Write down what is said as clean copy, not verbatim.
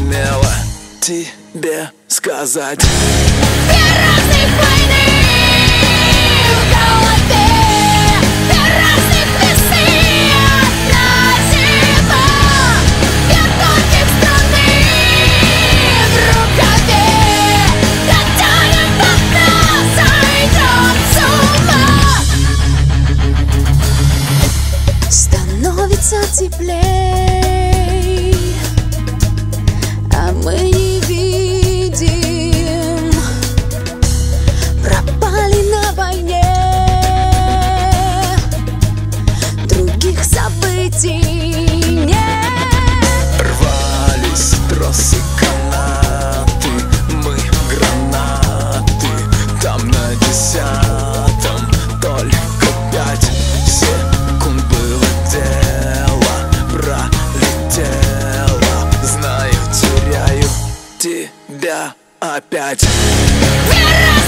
сумела тебе сказать. Две разных войны в голове, две разных весы, одна зима, две тонких струны в рукаве. Дотянем до дна, сойдем с ума. Становится теплей, а мы не видим. Пропали на войне, других событий нет. Рвались тросы, канаты, мы гранаты. Там на 10-м только 5 секунд было дело, пролетело. Знаю, теряю тебя опять. Две